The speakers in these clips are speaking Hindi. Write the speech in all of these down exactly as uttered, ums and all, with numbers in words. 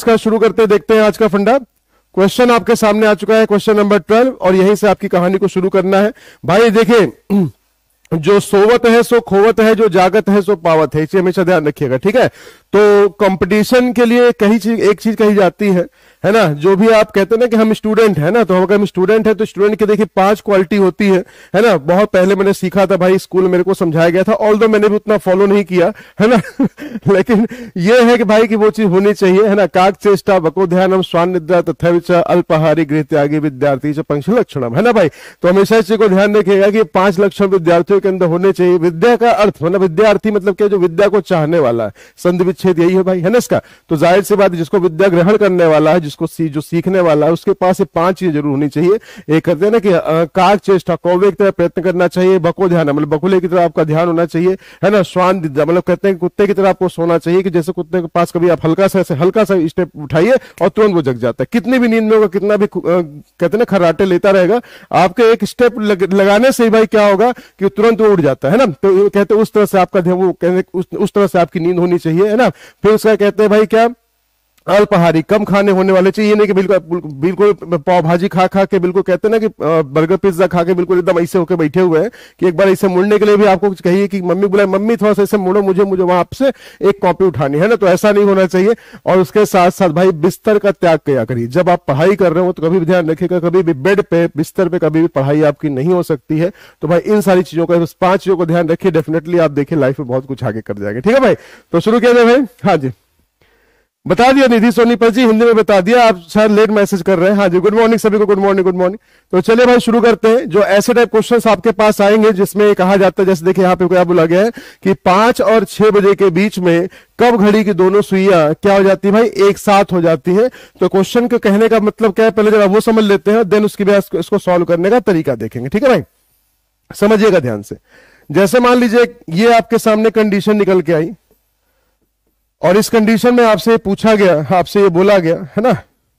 नमस्कार, शुरू करते हैं, देखते हैं आज का फंडा। क्वेश्चन आपके सामने आ चुका है, क्वेश्चन नंबर ट्वेल्व, और यहीं से आपकी कहानी को शुरू करना है। भाई देखिए, जो सोवत है सो खोवत है, जो जागत है सो पावत है, इसे हमेशा ध्यान रखिएगा, ठीक है। तो कंपटीशन के लिए कहीं चीज एक चीज कही जाती है है ना, जो भी आप कहते हैं ना कि हम स्टूडेंट है ना, तो अगर हम स्टूडेंट है तो स्टूडेंट की देखिए पांच क्वालिटी होती है है ना। बहुत पहले मैंने सीखा था भाई, स्कूल मेरे को समझाया गया था, ऑल्दो मैंने भी उतना फॉलो नहीं किया है ना लेकिन ये है कि भाई की वो चीज होनी चाहिए है ना। काक चेष्टा बको ध्यानम स्वान निद्रा तथा अल्पाहारी गृह त्यागी विद्यार्थी च पंक्ष लक्षणम, है ना भाई। तो हमेशा इस चीज को ध्यान रखिएगा कि पांच लक्षण विद्यार्थियों के अंदर होने चाहिए। विद्या का अर्थ मतलब विद्यार्थी मतलब क्या, जो विद्या को चाहने वाला है, संधि विच्छेद यही है भाई, है ना इसका। तो जाहिर सी बात, जिसको विद्या ग्रहण करने वाला है, जिसको सी, जो सीखने वाला है, उसके पास ये पांच चीजें जरूर होनी चाहिए। एक कहते हैं ना कि काक चेष्टा, कौवे की तरह प्रयत्न करना चाहिए। बको ध्यान मतलब बकुले की तरह आपका ध्यान होना चाहिए, है ना। श्वान मतलब कहते हैं कुत्ते की तरह आपको सोना चाहिए, कि जैसे कुत्ते के पास कभी आप हल्का सा ऐसे हल्का सा स्टेप उठाइए और तुरंत वो जग जाता है। कितनी भी नींद में होगा, कितना भी कहते हैं ना खर्राटे लेता रहेगा, आपके एक स्टेप लग, लगाने से ही भाई क्या होगा कि तुरंत वो उठ जाता है ना। तो कहते हैं उस तरह से आपका ध्यान, वो कहते उस, उस तरह से आपकी नींद होनी चाहिए, है ना। फिर उसका कहते हैं भाई क्या, अल्पाहारी, कम खाने होने वाले चाहिए, नहीं कि बिल्कुल बिल्कुल पाव भाजी खा खा के, बिल्कुल कहते हैं ना कि बर्गर पिज्जा खा के बिल्कुल एकदम ऐसे होके बैठे हुए हैं कि एक बार ऐसे मुड़ने के लिए भी आपको कहिए कि मम्मी बुलाए, मम्मी थोड़ा सा ऐसे मुड़ो, मुझे मुझे वहां से एक कॉपी उठानी है ना। तो ऐसा नहीं होना चाहिए। और उसके साथ साथ भाई बिस्तर का त्याग किया करिए। जब आप पढ़ाई कर रहे हो तो कभी भी ध्यान रखिएगा, कभी भी बेड पे, बिस्तर पे कभी भी पढ़ाई आपकी नहीं हो सकती है। तो भाई इन सारी चीजों का, पांच चीजों को ध्यान रखिए, डेफिनेटली आप देखिए लाइफ में बहुत कुछ आगे कर जाएंगे, ठीक है भाई। तो शुरू किया जाए भाई। हाँ जी, बता दिया निधि सोनीपत जी, हिंदी में बता दिया, आप शायद लेट मैसेज कर रहे हैं। हाँ जी, गुड मॉर्निंग सभी को, गुड मॉर्निंग गुड मॉर्निंग। तो चलिए भाई शुरू करते हैं। जो ऐसे टाइप क्वेश्चंस आपके पास आएंगे जिसमें कहा जाता है, जैसे देखिए यहाँ पे क्या बोला गया है कि पांच और छह बजे के बीच में कब घड़ी की दोनों सुइयां क्या हो जाती है भाई, एक साथ हो जाती है। तो क्वेश्चन के कहने का मतलब क्या है, पहले जरा वो समझ लेते हैं, देन उसके बाद इसको सॉल्व करने का तरीका देखेंगे, ठीक है भाई। समझिएगा ध्यान से। जैसे मान लीजिए ये आपके सामने कंडीशन निकल के आई, और इस कंडीशन में आपसे पूछा गया, आपसे ये बोला गया है ना,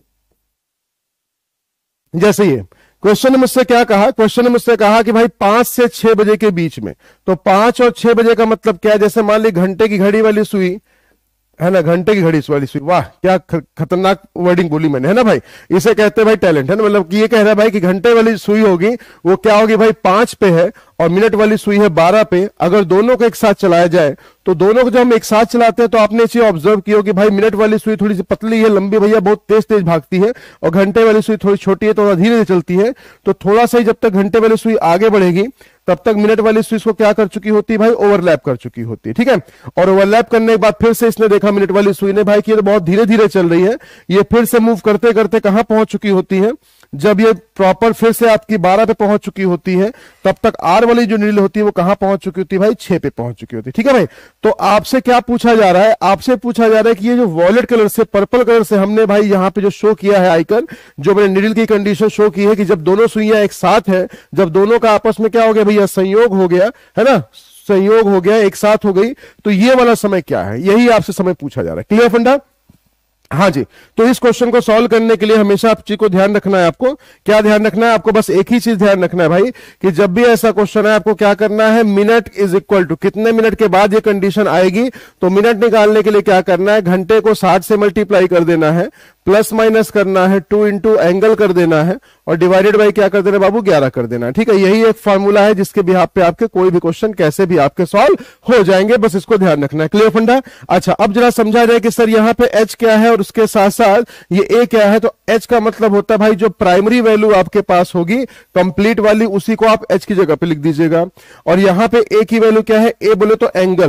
जैसे ये क्वेश्चन ने मुझसे क्या कहा, क्वेश्चन ने मुझसे कहा कि भाई पांच से छह बजे के बीच में। तो पांच और छह बजे का मतलब क्या है, जैसे मान ली घंटे की घड़ी वाली सुई है ना, घंटे की घड़ी वाली सुई, वाह क्या खतरनाक वर्डिंग बोली मैंने, है ना भाई। इसे कहते हैं भाई टैलेंट, है ना। मतलब कि ये कह रहा है भाई कि घंटे वाली सुई होगी वो क्या होगी भाई, पांच पे है, और मिनट वाली सुई है बारह पे। अगर दोनों को एक साथ चलाया जाए, तो दोनों को जब हम एक साथ चलाते हैं तो आपने चीज ऑब्जर्व की होगी भाई, मिनट वाली सुई थोड़ी सी पतली है, लंबी भैया बहुत तेज तेज भागती है, और घंटे वाली सुई थोड़ी छोटी है, थोड़ा धीरे धीरे चलती है। तो थोड़ा सा ही जब तक घंटे वाली सुई आगे बढ़ेगी, तब तक मिनट वाली स्विच को क्या कर चुकी होती है भाई, ओवरलैप कर चुकी होती है, ठीक है। और ओवरलैप करने के बाद फिर से इसने देखा मिनट वाली सुई ने भाई कि ये तो बहुत धीरे धीरे चल रही है, ये फिर से मूव करते करते कहां पहुंच चुकी होती है, जब ये प्रॉपर फिर से आपकी बारह पे पहुंच चुकी होती है, तब तक आर वाली जो नीडल होती है वो कहां पहुंच चुकी होती है भाई, छह पे पहुंच चुकी होती है, ठीक है भाई। तो आपसे क्या पूछा जा रहा है, आपसे पूछा जा रहा है कि ये जो वॉयलेट कलर से पर्पल कलर से हमने भाई यहां पे जो शो किया है आइकन, जो मैंने नीडल की कंडीशन शो की है कि जब दोनों सुइयां एक साथ है, जब दोनों का आपस में क्या हो गया भैया, संयोग हो गया, है ना, संयोग हो गया, एक साथ हो गई, तो ये वाला समय क्या है, यही आपसे समय पूछा जा रहा है। क्लियर फंडा? हाँ जी। तो इस क्वेश्चन को सॉल्व करने के लिए हमेशा आप चीज को ध्यान रखना है। आपको क्या ध्यान रखना है, आपको बस एक ही चीज ध्यान रखना है भाई, कि जब भी ऐसा क्वेश्चन है आपको क्या करना है, मिनट इज इक्वल टू कितने मिनट के बाद ये कंडीशन आएगी। तो मिनट निकालने के लिए क्या करना है, घंटे को साठ से मल्टीप्लाई कर देना है, प्लस माइनस करना है, टू इंटू एंगल कर देना है, और डिवाइडेड बाई क्या कर देना बाबू, ग्यारह कर देना है, ठीक है। यही एक फॉर्मूला है जिसके बिहाफ पे आपके कोई भी क्वेश्चन कैसे भी आपके सॉल्व हो जाएंगे, बस इसको ध्यान रखना है। क्लियर फंडा? अच्छा, अब जरा समझा जाए कि सर यहाँ पे एच क्या है और उसके साथ साथ ये ए क्या है। तो एच का मतलब होता है भाई जो प्राइमरी वैल्यू आपके पास होगी कंप्लीट वाली, उसी को आप एच की जगह पे लिख दीजिएगा। और यहां पे ए की वैल्यू क्या है, ए बोले तो एंगल,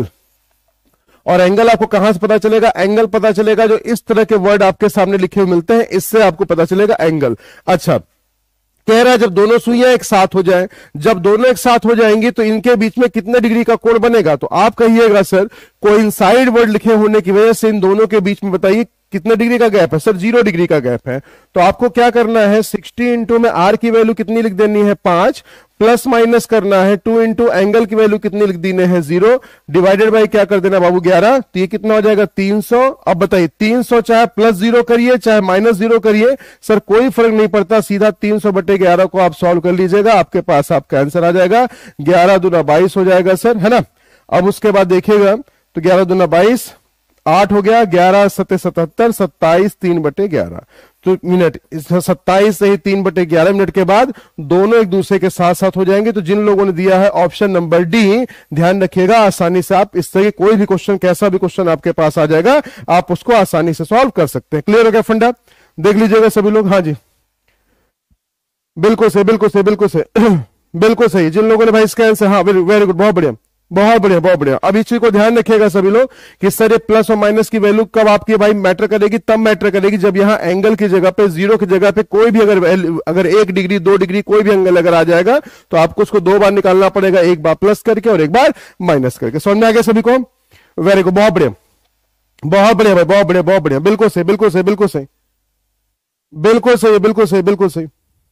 और एंगल आपको कहां से पता चलेगा, एंगल पता चलेगा जो इस तरह के वर्ड आपके सामने लिखे हुए मिलते हैं, इससे आपको पता चलेगा एंगल। अच्छा, कह रहा है जब दोनों सुइयां एक साथ हो जाएं, जब दोनों एक साथ हो जाएंगी तो इनके बीच में कितने डिग्री का कोण बनेगा। तो आप कहिएगा सर कोइंसाइड वर्ड लिखे होने की वजह से इन दोनों के बीच में बताइए कितने डिग्री का गैप है। सर जीरो डिग्री का गैप है। तो आपको क्या करना है, साठ इंटू में आर की वैल्यू कितनी लिख देनी है, पांच, प्लस माइनस करना है, टू इंटू एंगल की वैल्यू कितनी लिख देनी है, जीरो, डिवाइडेड बाई क्या कर देना बाबू, ग्यारह। तो ये कितना हो जाएगा, तीन सौ। अब बताइए तीन सौ चाहे प्लस जीरो करिए चाहे माइनस जीरो करिए, सर कोई फर्क नहीं पड़ता, सीधा तीन सौ बटे ग्यारह को आप सॉल्व कर लीजिएगा, आपके पास आपका आंसर आ जाएगा, ग्यारह दूना बाईस हो जाएगा सर, है ना। अब उसके बाद देखिएगा तो ग्यारह दूना बाईस, आठ हो गया, ग्यारह सत्ते सतहत्तर, सत्ताईस तीन बटे ग्यारह, तो मिनट सत्ताईस से ही तीन बटे ग्यारह मिनट के बाद दोनों एक दूसरे के साथ साथ हो जाएंगे। तो जिन लोगों ने दिया है ऑप्शन नंबर डी, ध्यान रखिएगा आसानी से आप इस तरह कोई भी क्वेश्चन, कैसा भी क्वेश्चन आपके पास आ जाएगा, आप उसको आसानी से सॉल्व कर सकते हैं। क्लियर हो गया फंडा? देख लीजिएगा सभी लोग। हाँ जी, बिल्कुल सही, बिल्कुल सही, बिल्कुल सही, बिल्कुल सही। जिन लोगों ने भाई इसका आंसर, हाँ वेरी गुड, बहुत बढ़िया, बहुत बढ़िया, बहुत बढ़िया। अब इस चीज को ध्यान रखिएगा सभी लोग कि सर ये प्लस और माइनस की वैल्यू कब आपकी भाई मैटर करेगी, तब मैटर करेगी जब यहां एंगल की जगह पे, जीरो की जगह पे कोई भी अगर अगर एक डिग्री दो डिग्री कोई भी एंगल अगर आ जाएगा तो आपको उसको दो बार निकालना पड़ेगा, एक बार प्लस करके और एक बार माइनस करके। समझ में आ गया सभी को? वेरी गुड, बहुत बढ़िया, बहुत बढ़िया भाई, बहुत बढ़िया, बहुत बढ़िया, बिल्कुल सही, बिल्कुल सही, बिल्कुल सही, बिल्कुल सही, बिल्कुल सही, बिल्कुल सही,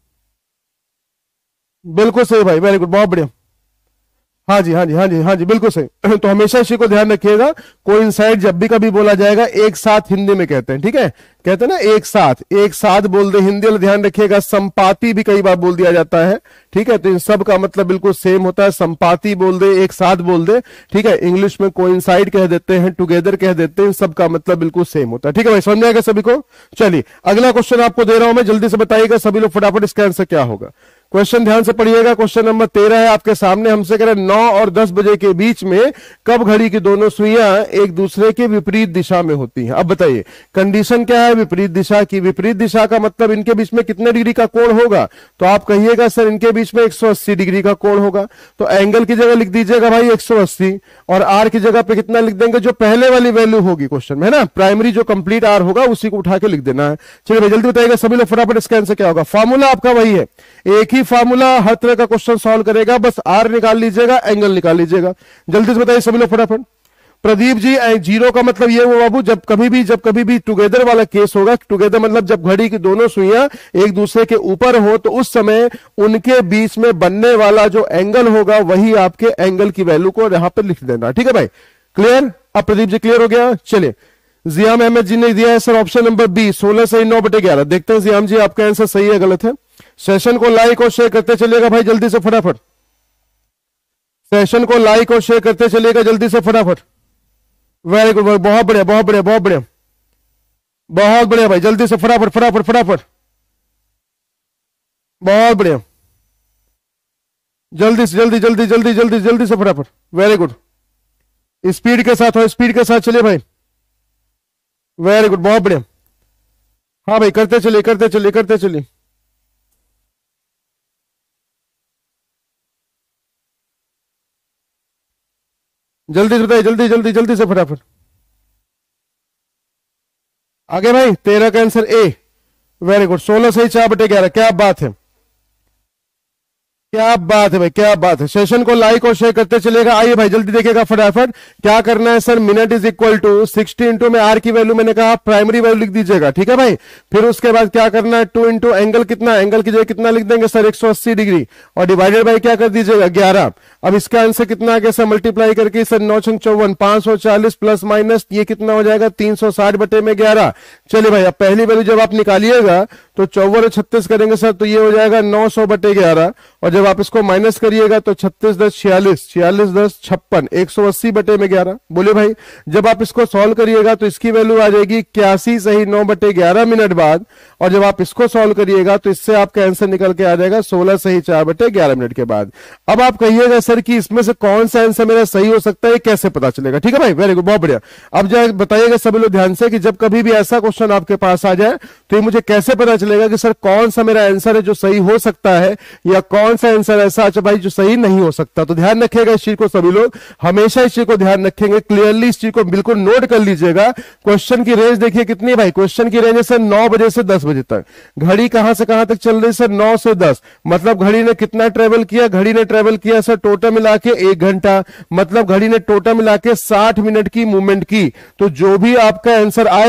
बिल्कुल सही भाई, वेरी गुड, बहुत बढ़िया। हाँ जी, हाँ जी, हाँ जी, हाँ जी, बिल्कुल सही। तो हमेशा इसी को ध्यान रखिएगा, कोइंसाइड जब भी कभी बोला जाएगा एक साथ हिंदी में कहते हैं, ठीक है, कहते हैं ना एक साथ, एक साथ बोल दे हिंदी वाले, ध्यान रखिएगा। संपाति भी कई बार बोल दिया जाता है, ठीक है, तो इन सब का मतलब बिल्कुल सेम होता है। संपाति बोल दे, एक साथ बोल दे, ठीक है, इंग्लिश में कोइंसाइड कह देते हैं, टुगेदर कह देते हैं, इन सब का मतलब बिल्कुल सेम होता है। ठीक है भाई, समझ में आएगा सभी को? चलिए अगला क्वेश्चन आपको दे रहा हूं मैं, जल्दी से बताइएगा सभी लोग फटाफट, इसका आंसर क्या होगा। क्वेश्चन ध्यान से पढ़िएगा, क्वेश्चन नंबर तेरह है आपके सामने। हमसे कह रहे नौ और दस बजे के बीच में कब घड़ी की दोनों सुइयां एक दूसरे के विपरीत दिशा में होती हैं। अब बताइए कंडीशन क्या है विपरीत दिशा की। विपरीत दिशा का मतलब इनके बीच में कितने डिग्री का कोण होगा, तो आप कहिएगा सर इनके बीच में एक सौ अस्सी डिग्री का कोण होगा। तो एंगल की जगह लिख दीजिएगा भाई एक सौ अस्सी, और आर की जगह पे कितना लिख देंगे, जो पहले वाली वैल्यू होगी क्वेश्चन में, है ना, प्राइमरी जो कंप्लीट आर होगा उसी को उठा के लिख देना है। चलिए भाई जल्दी बताइएगा सभी लोग फटाफट, इसका आंसर क्या होगा। फॉर्मूला आपका वही है, एक ही फार्मूला हर तरह का क्वेश्चन सॉल्व करेगा, बस आर निकाल लीजिएगा, एंगल निकाल लीजिएगा। जल्दी से बताइए सभी लोग फटाफट। प्रदीप जी, जीरो का मतलब ये हुआ बाबू, जब कभी भी जब कभी भी टुगेदर वाला केस होगा, टुगेदर मतलब जब घड़ी की दोनों सुइयां एक दूसरे के ऊपर हो, तो उस समय उनके बीच में बनने वाला जो एंगल होगा वही आपके एंगल की वैल्यू को यहां पर लिख देना। ठीक है भाई, क्लियर? अब प्रदीप जी क्लियर हो गया। चलिए जियाम अहमद जी ने दिया है सर ऑप्शन नंबर बी, सोलह सही नौ बटे ग्यारह। देखते हैं जियाम जी आपका आंसर सही है गलत है। सेशन को लाइक और शेयर करते चलिएगा भाई जल्दी से फटाफट, सेशन को लाइक और शेयर करते चलिएगा जल्दी से फटाफट। वेरी गुड, बहुत बढ़िया, बहुत बढ़िया, बहुत बढ़िया, बहुत बढ़िया भाई, जल्दी से फटाफट फटाफट फटाफट, बहुत बढ़िया, जल्दी से जल्दी जल्दी जल्दी जल्दी जल्दी से फटाफट। वेरी गुड, स्पीड के साथ हो, स्पीड के साथ चलिए भाई। वेरी गुड, बहुत बढ़िया। हाँ भाई करते चलिए करते चलिए करते चलिए। जल्दी से बताइए, जल्दी जल्दी जल्दी से फटाफट आगे भाई। तेरह का आंसर ए, वेरी गुड, सोलह सही चार बटे ग्यारह। क्या बात है, क्या बात है भाई, क्या बात है। सेशन को लाइक और शेयर करते चलेगा। आइए भाई जल्दी देखिएगा फटाफट क्या करना है sir. Minute is equal to sixty into में आर की वैल्यू मैंने कहा प्राइमरी वैल्यू लिख दीजिएगा, ठीक है भाई। फिर उसके बाद क्या करना है, टू इंटू एंगल कितना, एंगल की जगह कितना लिख देंगे सर एक सौ अस्सी डिग्री, और डिवाइडेड बाई क्या कर दीजिएगा ग्यारह। अब इसका आंसर कितना आ गया सर, मल्टीप्लाई करके सर नौ छंग चौवन, पांच सौ चालीस प्लस माइनस ये कितना हो जाएगा तीन सौ साठ बटे में ग्यारह। चलिए भाई अब पहली वैल्यू जब आप निकालिएगा तो चौवन और छत्तीस करेंगे सर तो ये हो जाएगा नौ सौ बटे ग्यारह, और जब आप इसको माइनस करिएगा तो छत्तीस दस छियालीस, छियालीस दस छप्पन, एक सौ अस्सी बटे में ग्यारह। बोले भाई जब आप इसको सॉल्व करिएगा तो इसकी वैल्यू आ जाएगी इक्यासी सही नौ बटे ग्यारह मिनट बाद, और जब आप इसको सॉल्व करिएगा तो इससे आपका आंसर निकल के आ जाएगा सोलह सही चार बटे ग्यारह मिनट के बाद। अब आप कहिएगा सर कि इसमें से कौन सा आंसर मेरा सही हो सकता है, कैसे पता चलेगा। ठीक है भाई, वेरी गुड, बहुत बढ़िया। अब जो बताइएगा सभी लोग ध्यान से कि जब कभी भी ऐसा क्वेश्चन आपके पास आ जाए तो ये मुझे कैसे पता चलेगा कि सर कौन सा मेरा आंसर है जो सही हो सकता है, या कौन सा आंसर ऐसा अच्छा भाई जो सही नहीं हो सकता। तो ध्यान रखिएगा इस चीज को, सभी लोग हमेशा इस चीज को ध्यान रखेंगे, क्लियरली इस चीज को बिल्कुल नोट कर लीजिएगा। क्वेश्चन की रेंज देखिए कितनी भाई, क्वेश्चन की रेंज है सर नौ बजे से दस बजे तक। घड़ी कहां से कहां तक चल रही है सर, नौ से दस, मतलब घड़ी ने कितना ट्रेवल किया, घड़ी ने ट्रेवल किया सर टोटल मिला के एक घंटा, मतलब घड़ी ने टोटल मिला के साठ मिनट की मूवमेंट की। तो जो भी आपका आंसर आएगा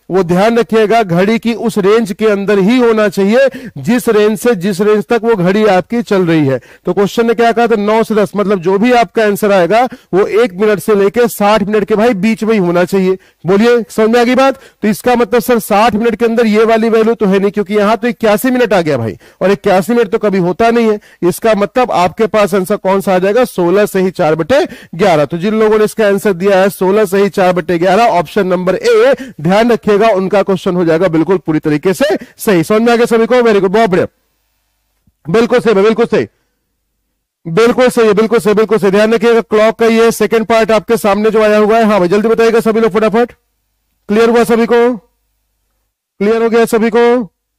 वो ध्यान रखिएगा घड़ी की उस रेंज के अंदर ही होना चाहिए जिस रेंज से जिस रेंज तक वो घड़ी आपकी चल रही है। तो क्वेश्चन ने क्या कहा था, नौ से दस, मतलब जो भी आपका आंसर आएगा वो एक मिनट से लेकर साठ मिनट के भाई बीच में ही होना चाहिए। बोलिए समझ में आ गई बात। तो इसका मतलब सर साठ मिनट के अंदर ये वाली वैल्यू तो है नहीं, क्योंकि यहां तो इक्यासी मिनट आ गया भाई, और इक्यासी मिनट तो कभी होता नहीं है। इसका मतलब आपके पास आंसर कौन सा आ जाएगा, सोलह से ही चार बटे ग्यारह। तो जिन लोगों ने इसका आंसर दिया है सोलह से ही चार बटे ग्यारह, ऑप्शन नंबर ए, ध्यान रखिएगा उनका क्वेश्चन हो जाएगा बिल्कुल पूरी तरीके से सही। समझ में आ गया सभी को, वेरी गुड, बहुत बढ़िया, बिल्कुल सही, बिल्कुल सही, बिल्कुल सही है, बिल्कुल सही, बिल्कुल सही। ध्यान रखिएगा क्लॉक का ये सेकंड पार्ट आपके सामने जो आया हुआ है। हाँ भाई जल्दी बताइएगा सभी लोग फटाफट। क्लियर हुआ सभी को, क्लियर हो गया सभी को,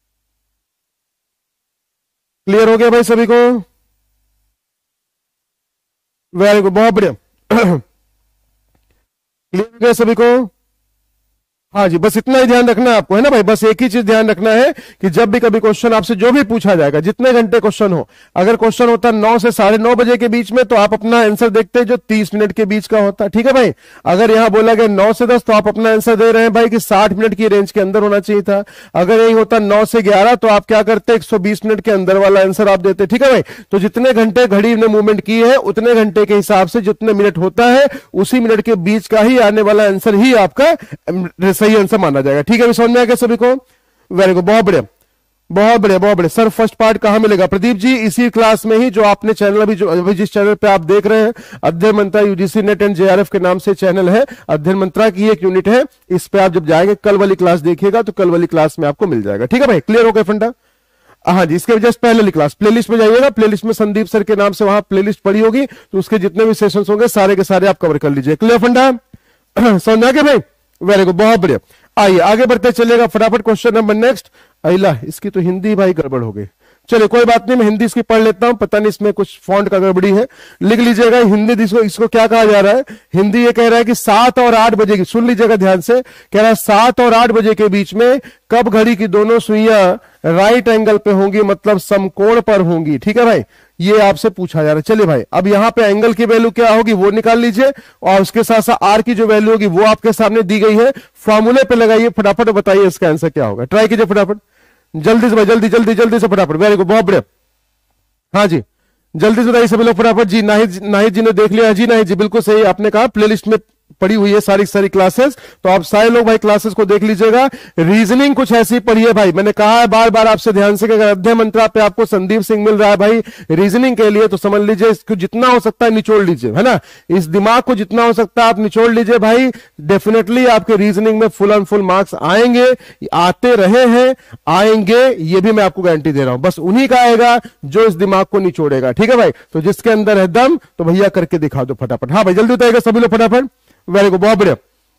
क्लियर हो गया भाई सभी को, वेरी गुड, बहुत बढ़िया। क्लियर हो गया सभी को। हाँ जी, बस इतना ही ध्यान रखना है आपको, है ना भाई, बस एक ही चीज ध्यान रखना है कि जब भी कभी क्वेश्चन आपसे जो भी पूछा जाएगा, जितने घंटे क्वेश्चन हो, अगर क्वेश्चन होता नौ से साढ़े नौ बजे के बीच में तो आप अपना आंसर देखते जो तीस मिनट के बीच का होता, ठीक है भाई। अगर यहां बोला गया नौ से दस तो आप अपना आंसर दे रहे हैं भाई कि साठ मिनट की रेंज के अंदर होना चाहिए था। अगर यही होता नौ से ग्यारह तो आप क्या करते, एक सौ बीस मिनट के अंदर वाला आंसर आप देते, ठीक है भाई। तो जितने घंटे घड़ी ने मूवमेंट की है उतने घंटे के हिसाब से जितने मिनट होता है उसी मिनट के बीच का ही आने वाला आंसर ही आपका सही आंसर माना जाएगा। ठीक है, समझ में आ गया सभी को, वेरी गुड, बहुत बढ़िया, बहुत बढ़िया, बहुत बढ़िया। सर फर्स्ट पार्ट कहां मिलेगा प्रदीप जी, इसी क्लास में ही जो आपने चैनल अभी जो अभी जिस चैनल पे आप देख रहे हैं, Adhyayan Mantra UGC NET and JRF के नाम से चैनल है, अध्ययन मंत्रा की एक यूनिट है, इस पे आप जब जाएंगे कल वाली क्लास देखिएगा तो कल वाली क्लास में आपको मिल जाएगा। ठीक है भाई, क्लियर हो गया फंडा। हाँ जी, इसके जस्ट पहले वाली क्लास प्लेलिस्ट में जाइएगा, प्लेलिस्ट में संदीप सर के नाम से वहां प्लेलिस्ट पड़ी होगी, तो उसके जितने भी सेशन होंगे सारे के सारे आप कवर कर लीजिए। क्लियर फंडा, समझ आ गया भाई, वेरी गुड, बहुत बढ़िया। आइए आगे बढ़ते चलेगा फटाफट, क्वेश्चन नंबर नेक्स्ट। अला इसकी तो हिंदी भाई गड़बड़ हो गई, चलिए कोई बात नहीं, मैं हिंदी इसकी पढ़ लेता हूं, पता नहीं इसमें कुछ फॉन्ट का गड़बड़ी है, लिख लीजिएगा हिंदी। इसको इसको क्या कहा जा रहा है, हिंदी ये कह रहा है कि सात और आठ बजे की, सुन लीजिएगा ध्यान से, कह रहा है सात और आठ बजे के बीच में कब घड़ी की दोनों सुइयां राइट एंगल पे होंगी, मतलब समकोण पर होंगी। ठीक है भाई, ये आपसे पूछा जा रहा है। चलिए भाई, अब यहां पे एंगल की वैल्यू क्या होगी वो निकाल लीजिए, और उसके साथ साथ आर की जो वैल्यू होगी वो आपके सामने दी गई है, फॉर्मूले पे लगाइए, फटाफट बताइए इसका आंसर क्या होगा, ट्राई कीजिए फटाफट, जल्दी से भाई, जल्दी जल्दी जल्दी से फटाफट, वेरी गुड, बहुत बढ़िया। हाँ जी, जल्दी से बताइए सभी लोग फटाफट। जी नाहिद, नाहिद जी ने देख लिया, जी नाहिद जी बिल्कुल सही, आपने कहा प्लेलिस्ट में पड़ी हुई है सारी सारी क्लासेस, तो आप सारे लोग भाई क्लासेस को देख लीजिएगा। रीजनिंग कुछ ऐसी पढ़ी है भाई, मैंने कहा है बार बार आपसे ध्यान से कि अगर अध्ययन मंत्रा पे आपको संदीप सिंह मिल रहा है भाई रीजनिंग के लिए, तो समझ लीजिए इसको जितना हो सकता है निचोड़ लीजिए, है ना, इस दिमाग को जितना हो सकता है आप निचोड़ लीजिए भाई, डेफिनेटली आपके रीजनिंग में फुल एंड फुल मार्क्स आएंगे, आते रहे हैं, आएंगे, ये भी मैं आपको गारंटी दे रहा हूं। बस उन्हीं का आएगा जो इस दिमाग को निचोड़ेगा। ठीक है भाई, तो जिसके अंदर है दम तो भैया करके दिखा दो फटाफट। हाँ भाई जल्दी बताइएगा सभी लोग फटाफट, वेरी गुड, बहुत बढ़िया,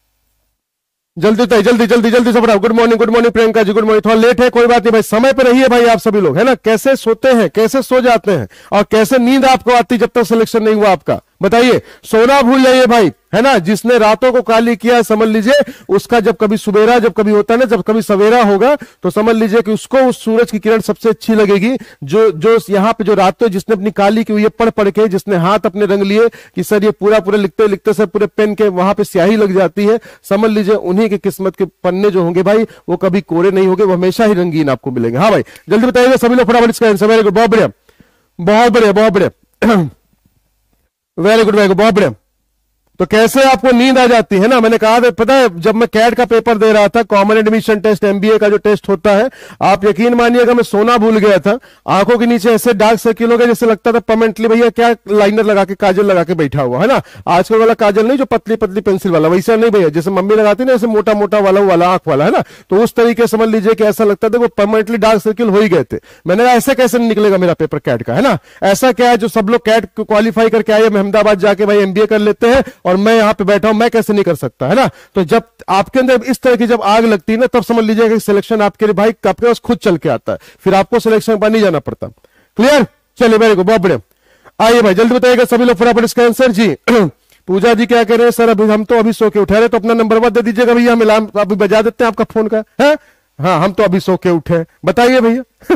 जल्दी बताइए, जल्दी जल्दी जल्दी से फटाफट। Good morning, good morning Priyanka ji, good morning, थोड़ा लेट है कोई बात नहीं भाई, समय पे रहिए भाई आप सभी लोग, है ना। कैसे सोते हैं, कैसे सो जाते हैं, और कैसे नींद आपको आती जब तक सिलेक्शन नहीं हुआ आपका, बताइए। सोना भूल जाइए भाई, है ना, जिसने रातों को काली किया समझ लीजिए उसका जब कभी सुबेरा, जब कभी होता है ना, जब कभी सवेरा होगा तो समझ लीजिए कि उसको उस सूरज की किरण सबसे अच्छी लगेगी। जो जो यहाँ पे जो रातों जिसने अपनी काली की हुई है पढ़ पढ़ के, जिसने हाथ अपने रंग लिए कि सर ये पूरा पूरा लिखते लिखते सर पूरे पेन के वहां पे स्याही लग जाती है, समझ लीजिए उन्हीं के किस्मत के पन्ने जो होंगे भाई वो कभी कोरे नहीं होंगे, वो हमेशा ही रंगीन आपको मिलेंगे। हाँ भाई जल्दी बताइएगा सभी लोग फटाफट इसका आंसर, वेरी गुड, बहुत बढ़िया, बहुत बढ़िया, बहुत बढ़िया, वेरी गुड, वेरी गुड, बहुत बढ़िया। तो कैसे आपको नींद आ जाती है ना, मैंने कहा था पता है, जब मैं कैट का पेपर दे रहा था, कॉमन एडमिशन टेस्ट एमबीए का जो टेस्ट होता है, आप यकीन मानिएगा मैं सोना भूल गया था, आंखों के नीचे ऐसे डार्क सर्किल हो गए जैसे लगता था परमानेंटली भैया क्या लाइनर लगा के काजल लगा के बैठा हुआ है ना, आजकल वाला काजल नहीं जो पतली पतली पेंसिल वाला, वैसा नहीं भैया, जैसे मम्मी लगाती ना ऐसे मोटा मोटा वाला वाला आंख वाला, है ना, तो उस तरीके समझ लीजिए कि ऐसा लगता था वो परमानेंटली डार्क सर्किल हो ही गए थे। मैंने कहा ऐसे कैसे निकलेगा मेरा पेपर कैट का, है ना, ऐसा क्या है जो सब लोग कैट क्वालिफाई करके आए अहमदाबाद जाके भाई एमबीए कर लेते हैं और मैं यहाँ पे बैठा मैं कैसे नहीं कर सकता, है ना। तो जब आपके अंदर इस तरह की जब आग लगती है ना, तब समझ लीजिएगा कि सिलेक्शन आपके लिए भाई आपके पास खुद चल के आता है, फिर आपको सिलेक्शन पर नहीं जाना पड़ता। क्लियर, चलिए मेरे को बहुत बढ़िया। आइए भाई जल्दी बताइएगा सभी लोग फटाफट इसका आंसर। जी पूजा जी क्या कह रहे हैं, सर अभी हम तो अभी सो के उठे रहे, तो अपना नंबर मत दे दीजिएगा भैया, हम अभी बजा देते हैं आपका फोन का है। हाँ हम तो अभी सो के उठे, बताइए भैया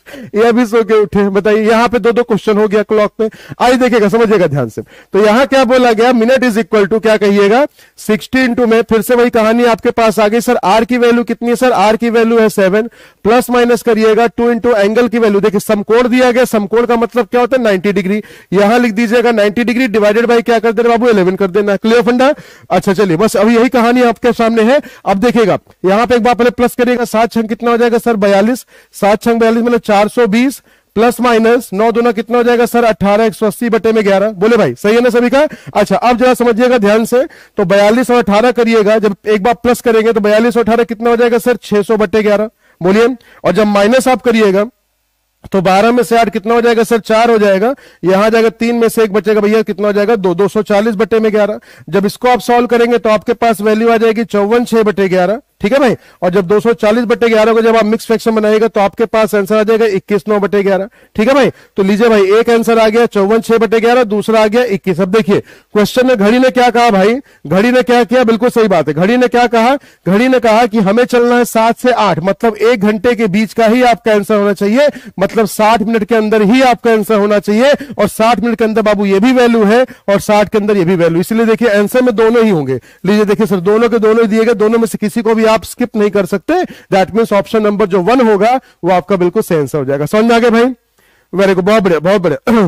ये अभी सो के उठे, बताइए। यहाँ पे दो दो क्वेश्चन हो गया क्लॉक पे। आइए देखिएगा, समझिएगा ध्यान से। तो यहाँ क्या बोला गया, मिनट इज इक्वल टू क्या कहिएगा, सिक्सटी इंटू में फिर से वही कहानी आपके पास आ गई सर। आर की वैल्यू कितनी है सर, आर की वैल्यू है सेवन, प्लस माइनस करिएगा टू इंटू एंगल की वैल्यू, देखिए समकोण दिया गया, समकोण का मतलब क्या होता है नाइन्टी डिग्री, यहां लिख दीजिएगा नाइन्टी डिग्री डिवाइडेड बाई क्या कर देना बाबू, इलेवन कर देना। क्लियर फंडा? अच्छा चलिए, बस अभी यही कहानी आपके सामने है। अब देखिएगा यहां पे एक बार पहले प्लस करिएगा, सात छंग कितना हो जाएगा सर, बयालीस, सात छंग बयालीस मतलब चार सौ बीस, प्लस माइनस नौ दूना कितना हो जाएगा सर, अठारह, एक सौ अस्सी बटे में ग्यारह। बोले भाई सही है ना सभी का? अच्छा अब जरा समझिएगा ध्यान से, तो बयालीस और अठारह करिएगा, जब एक बार प्लस करेंगे तो बयालीस और अठारह कितना हो जाएगा सर, छह सौ बटे ग्यारह। बोलिए। और जब माइनस आप करिएगा तो बारह में से आठ कितना हो जाएगा सर, चार हो जाएगा, यहां जाएगा तीन में से एक बचेगा भैया, कितना हो जाएगा, दो दो सौ चालीस बटे में ग्यारह। जब इसको आप सॉल्व करेंगे तो आपके पास वैल्यू आ जाएगी चौवन छह बटे ग्यारह। ठीक है भाई? और जब दो सौ चालीस बटे ग्यारह को जब आप मिक्स फ्रैक्शन बनाएगा तो आपके पास आंसर आ जाएगा इक्कीस नौ बटे ग्यारह। ठीक है भाई? तो लीजिए भाई, एक आंसर आ गया चौवन छह बटे ग्यारह, दूसरा आ गया इक्कीस। अब देखिए क्वेश्चन में घड़ी ने क्या कहा भाई, घड़ी ने क्या किया, बिल्कुल सही बात है। घड़ी ने क्या कहा, घड़ी ने कहा कि हमें चलना है सात से आठ, मतलब एक घंटे के बीच का ही आपका आंसर होना चाहिए, मतलब साठ मिनट के अंदर ही आपका आंसर होना चाहिए। और साठ मिनट के अंदर बाबू ये भी वैल्यू है और साठ के अंदर ये भी वैल्यू, इसलिए देखिए आंसर में दोनों ही होंगे। लीजिए देखिए सर, दोनों के दोनों ही दिए गए, दोनों में से किसी को भी आप स्किप नहीं कर सकते। दैट मींस ऑप्शन नंबर जो वन होगा वो आपका बिल्कुल सही आंसर हो जाएगा। समझ में आ गया भाई? वेरी गुड, बहुत बढ़िया, बहुत बढ़िया,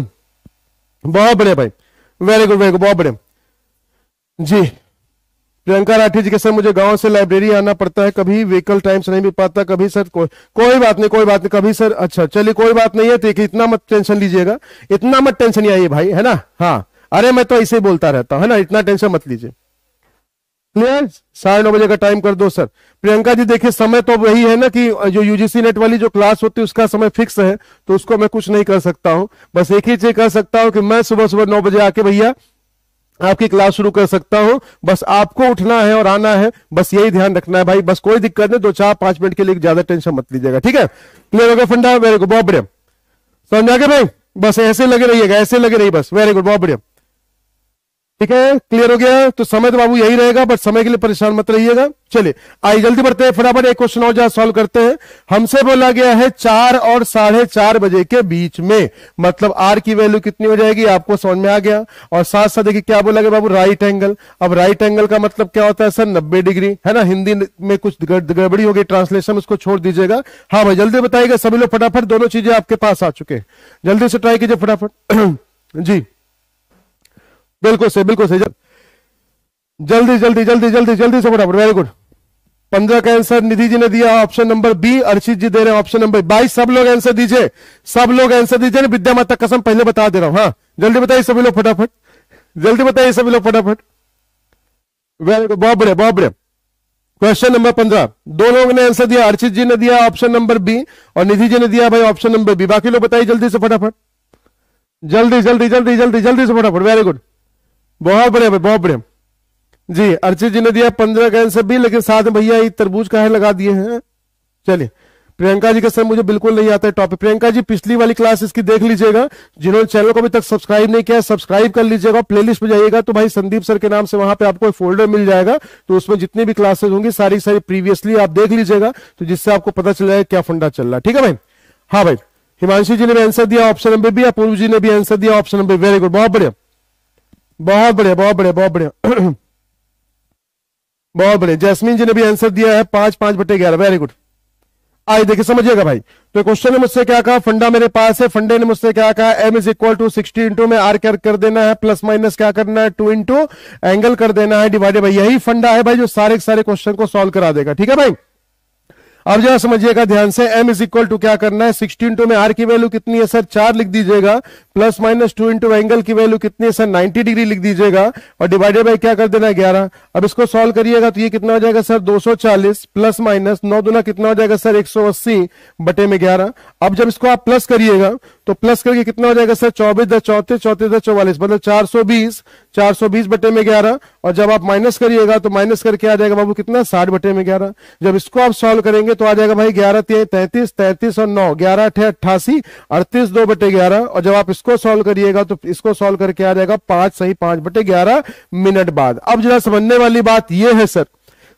बहुत बढ़िया भाई, वेरी गुड वेरी गुड, बहुत बढ़िया जी। प्रियंका राठी जी के सर, मुझे गांव से लाइब्रेरी आना पड़ता है, कभी व्हीकल टाइम से नहीं मिल पाता, कभी सर को, कोई बात नहीं, कोई बात नहीं, कभी सर, अच्छा चलिए कोई बात नहीं है। तो इतना मत टेंशन लीजिएगा, इतना मत टेंशन नहीं आइए भाई, है ना? हाँ, अरे मैं तो ऐसे ही बोलता रहता हूं, है ना, इतना टेंशन मत लीजिए। क्लियर? साढ़े नौ बजे का टाइम कर दो सर। प्रियंका जी देखिए, समय तो वही है ना कि जो यूजीसी नेट वाली जो क्लास होती है उसका समय फिक्स है, तो उसको मैं कुछ नहीं कर सकता हूं। बस एक ही चीज कर सकता हूं कि मैं सुबह सुबह नौ बजे आके भैया आपकी क्लास शुरू कर सकता हूं। बस आपको उठना है और आना है, बस यही ध्यान रखना है भाई, बस कोई दिक्कत नहीं, दो चार पांच मिनट के लिए ज्यादा टेंशन मत लीजिएगा। ठीक है? क्लियर हो गया फंडा? वेरी गुड, बहुत बढ़िया। समझ आ गया भाई? बस ऐसे लगे रहिएगा, ऐसे लगे रहिए बस। वेरी गुड, बहुत बढ़िया। ठीक है, क्लियर हो गया? तो समय तो बाबू यही रहेगा, बट समय के लिए परेशान मत रहिएगा। चलिए आइए जल्दी बढ़ते हैं, फटाफट एक क्वेश्चन और जरा सॉल्व करते हैं। हमसे बोला गया है चार और साढ़े चार बजे के बीच में, मतलब आर की वैल्यू कितनी हो जाएगी, आपको समझ में आ गया। और साथ साथ देखिए क्या बोला गया बाबू, राइट एंगल। अब राइट एंगल का मतलब क्या होता है सर, नब्बे डिग्री, है ना? हिंदी में कुछ गड़बड़ी हो गई ट्रांसलेशन, उसको छोड़ दीजिएगा। हाँ भाई जल्दी बताइएगा सभी लोग फटाफट, दोनों चीजें आपके पास आ चुके हैं, जल्दी से ट्राई कीजिए फटाफट। जी बिल्कुल सही, बिल्कुल सही, जल्दी जल्दी जल्दी जल्दी जल्दी से फटाफट। Very good. पंद्रह का आंसर निधि जी ने दिया option number B, Archit ji दे रहे हैं ऑप्शन नंबर बाईस। सब लोग आंसर दीजिए, सब लोग आंसर दीजिए, विद्या माता कसम पहले बता दे रहा हूं। हाँ जल्दी बताइए सभी लोग फटाफट, जल्दी बताइए सभी लोग फटाफट। वेरी गुड, बहुत बढ़िया, बहुत बढ़िया। क्वेश्चन नंबर पंद्रह, दो लोगों ने आंसर दिया, अर्चित जी ने दिया ऑप्शन नंबर बी और निधि जी ने दिया भाई ऑप्शन नंबर बी। बाकी लोग बताइए जल्दी से फटाफट, जल्दी जल्दी जल्दी जल्दी जल्दी से फटाफट। वेरी गुड, बहुत बढ़िया भाई, बहुत बढ़िया जी। अर्चित जी ने दिया पंद्रह का आंसर भी, लेकिन साथ में भैया ये तरबूज काहे लगा दिए हैं। चलिए प्रियंका जी का सर मुझे बिल्कुल नहीं आता है टॉपिक। प्रियंका जी पिछली वाली क्लास इसकी देख लीजिएगा, जिन्होंने चैनल को अभी तक सब्सक्राइब नहीं किया सब्सक्राइब कर लीजिएगा। प्लेलिस्ट में जाइएगा तो भाई संदीप सर के नाम से वहां पे आपको एक फोल्डर मिल जाएगा, तो उसमें जितनी भी क्लासेस होंगी सारी सारी प्रीवियसली आप देख लीजिएगा, तो जिससे आपको पता चल जाएगा क्या फंडा चल रहा है। ठीक है भाई? हाँ भाई, हिमांशी जी ने भी आंसर दिया option number B, Apoorv ji ने भी आंसर दिया ऑप्शन नंबर। वेरी गुड, बहुत बढ़िया, बहुत बढ़िया, बहुत बढ़िया, बहुत बढ़िया, बहुत बढ़िया। जैस्मीन जी ने भी आंसर दिया है पांच पांच बटे ग्यारह। Very good. आइए देखिए समझिएगा भाई, तो क्वेश्चन ने मुझसे क्या कहा, फंडा मेरे पास है, फंडे ने मुझसे क्या कहा, M is equal to sixty into में आर कर, कर देना है, प्लस माइनस क्या करना है, टू इंटू एंगल कर देना है, डिवाइडेड बाई। यही फंडा है भाई जो सारे सारे क्वेश्चन को सॉल्व करा देगा। ठीक है भाई? अब जरा समझिएगा ध्यान से, m इज इक्वल टू क्या करना है, सिक्सटी इंटू में r की वैल्यू कितनी है सर, चार लिख दीजिएगा, plus minus two into angle की वैल्यू कितनी है सर, नाइन्टी डिग्री लिख दीजिएगा, और डिवाइडेड बाय क्या कर देना है, ग्यारह। अब इसको सॉल्व करिएगा तो ये कितना हो जाएगा सर, दो सौ चालीस प्लस माइनस नौ दूना कितना हो जाएगा सर, एक सौ अस्सी बटे में ग्यारह। अब जब इसको आप प्लस करिएगा तो प्लस करके कितना हो जाएगा सर, चौबीस दस चौतीस, चौतीस दस चौवालीस, मतलब चार सौ बीस, चार सौ बीस बटे में ग्यारह। और जब आप माइनस करिएगा तो माइनस करके आ जाएगा बाबू कितना, साठ बटे में ग्यारह। जब इसको आप सॉल्व करेंगे तो आ जाएगा भाई ग्यारह तीन तैंतीस, तैंतीस और नौ ग्यारह अठे अट्ठासी, अड़तीस दो बटे ग्यारह। और जब आप इसको सॉल्व करिएगा तो इसको सॉल्व करके आ जाएगा पांच सही पांच बटे ग्यारह मिनट बाद। अब जरा समझने वाली बात यह है सर,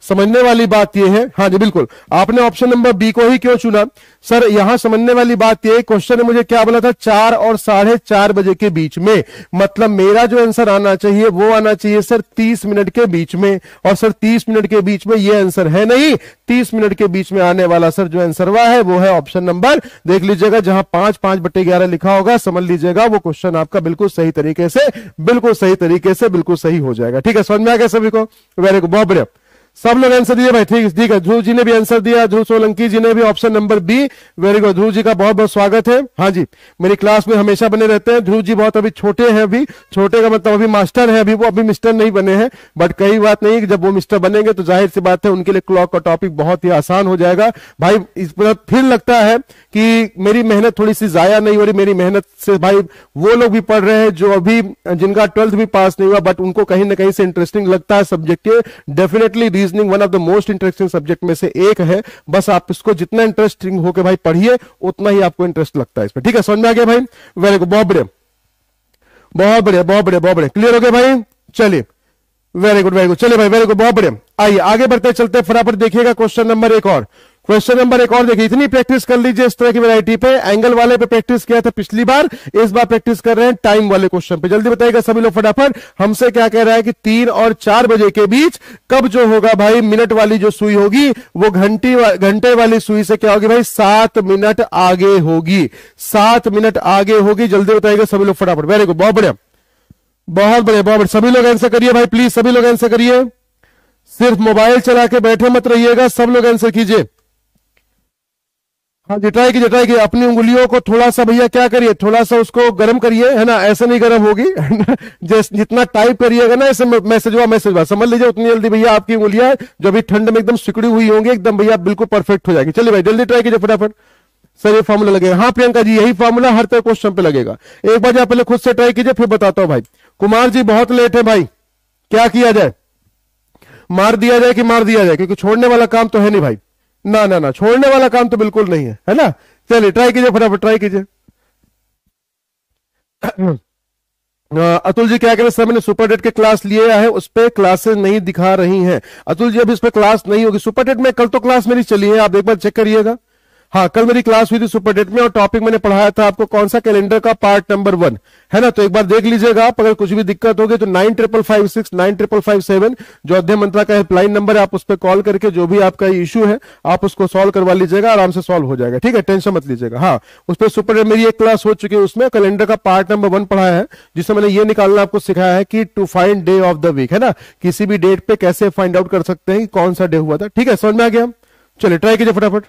समझने वाली बात यह है, हाँ जी बिल्कुल, आपने ऑप्शन नंबर बी को ही क्यों चुना सर? यहां समझने वाली बात यह, क्वेश्चन ने मुझे क्या बोला था, चार और साढ़े चार बजे के बीच में, मतलब मेरा जो आंसर आना चाहिए वो आना चाहिए सर तीस मिनट के बीच में, और सर तीस मिनट के बीच में ये आंसर है नहीं, तीस मिनट के बीच में आने वाला सर जो आंसर हुआ है वो है ऑप्शन नंबर, देख लीजिएगा जहां पांच पांच बटे ग्यारह लिखा होगा, समझ लीजिएगा वो क्वेश्चन आपका बिल्कुल सही तरीके से, बिल्कुल सही तरीके से बिल्कुल सही हो जाएगा। ठीक है, समझ में आ गया सभी को? वेरी गुड, बहुत बढ़िया, सब लोग आंसर दिए भाई, ठीक ठीक है। ध्रुव जी ने भी आंसर दिया, ध्रुव सोलंकी जी ने भी option number B, very good, Dhruv ji का बहुत बहुत स्वागत है। हाँ जी, मेरी क्लास में हमेशा बने रहते हैं। ध्रुव जी बहुत अभी छोटे हैं, अभी छोटे का मतलब अभी मास्टर है, अभी वो अभी मिस्टर नहीं बने हैं, बट कई बात नहीं, जब वो मिस्टर बनेंगे तो जाहिर सी बात है उनके लिए क्लॉक का टॉपिक बहुत ही आसान हो जाएगा भाई। इस पर फिर लगता है कि मेरी मेहनत थोड़ी सी जाया नहीं हो रही, मेरी मेहनत से भाई वो लोग भी पढ़ रहे हैं जो अभी जिनका ट्वेल्थ भी पास नहीं हुआ, बट उनको कहीं ना कहीं से इंटरेस्टिंग लगता है subject. Definitely reasoning one of the most interesting subject में से एक है, बस आप इसको जितना इंटरेस्टिंग होकर भाई पढ़िए उतना ही आपको इंटरेस्ट लगता है इसमें। ठीक है, समझ में आ गया भाई? वेरी गुड, बहुत बढ़िया बहुत बढ़िया बहुत बढ़िया बहुत बढ़िया, क्लियर हो गया भाई? चलिए, वेरी गुड वेरी गुड, चलिए भाई, वेरी गुड, बहुत बढ़िया। आइए आगे बढ़ते चलते, फटाफट देखिएगा क्वेश्चन नंबर एक और, क्वेश्चन नंबर एक और देखिए, इतनी प्रैक्टिस कर लीजिए इस तरह की वैरायटी पे। एंगल वाले पे प्रैक्टिस किया था पिछली बार, इस बार प्रैक्टिस कर रहे हैं टाइम वाले क्वेश्चन पे। जल्दी बताइएगा सभी लोग फटाफट, हमसे क्या कह रहा है कि तीन और चार बजे के बीच कब जो होगा भाई, मिनट वाली जो सुई होगी वो घंटी वा, घंटे वाली सुई से क्या होगी भाई, सात मिनट आगे होगी, सात मिनट आगे होगी। जल्दी बताइएगा सभी लोग फटाफट, वेरी गुड, बहुत बढ़िया बहुत बढ़िया बहुत बढ़िया, सभी लोग आंसर करिए भाई, प्लीज सभी लोग आंसर करिए, सिर्फ मोबाइल चला के बैठे मत रहिएगा, सब लोग आंसर कीजिए। हाँ जी, ट्राई कीजिए ट्राई कीजिए, अपनी उंगलियों को थोड़ा सा भैया क्या करिए, थोड़ा सा उसको गर्म करिए, है ना, ऐसे नहीं गर्म होगी जितना टाइप करिएगा ना ऐसे मैसेज हुआ मैसेज हुआ, समझ लीजिए उतनी जल्दी भैया आपकी उंगलियां जो अभी ठंड में एकदम सिकुड़ी हुई होंगी, एकदम भैया बिल्कुल परफेक्ट हो जाएगी। चलिए भाई जल्दी ट्राई कीजिए फटाफट, सर ये फॉर्मूला लगेगा। हाँ प्रियंका जी, यही फॉर्मूला हर तरह क्वेश्चन पे लगेगा। एक बार आप पहले खुद से ट्राई कीजिए फिर बताता हूं भाई। कुमार जी बहुत लेट है भाई, क्या किया जाए, मार दिया जाए कि मार दिया जाए, क्योंकि छोड़ने वाला काम तो है नहीं भाई, ना ना ना छोड़ने वाला काम तो बिल्कुल नहीं है, है ना। चलिए ट्राई कीजिए फटाफट, ट्राई कीजिए। अतुल जी क्या कह रहे हैं, सर मैंने सुपर डेट के क्लास लिए है, उस पर क्लासेस नहीं दिखा रही हैं। अतुल जी अभी इस पर क्लास नहीं होगी, सुपर डेट में कल तो क्लास मेरी चली है, आप एक बार चेक करिएगा। हाँ कल मेरी क्लास हुई थी सुपर डेट में, और टॉपिक मैंने पढ़ाया था आपको कौन सा, कैलेंडर का पार्ट नंबर वन, है ना। तो एक बार देख लीजिएगा आप, अगर कुछ भी दिक्कत होगी तो nine triple five six nine triple five seven जो अध्ययन मंत्रा का हेल्पलाइन नंबर है, आप उस पर कॉल करके जो भी आपका इशू है आप उसको सॉल्व करवा लीजिएगा, आराम से सॉल्व हो जाएगा। ठीक है, टेंशन मत लीजिएगा। हाँ उस पर सुपर डेट मेरी एक क्लास हो चुकी है, उसमें कैलेंडर का पार्ट नंबर वन पढ़ाया है, जिससे मैंने ये निकालना आपको सिखाया है कि to find day of the week, है ना, किसी भी डेट पे कैसे फाइंड आउट कर सकते हैं कि कौन सा डे हुआ था। ठीक है, समझ में आ गया? चलिए ट्राई कीजिए फटाफट।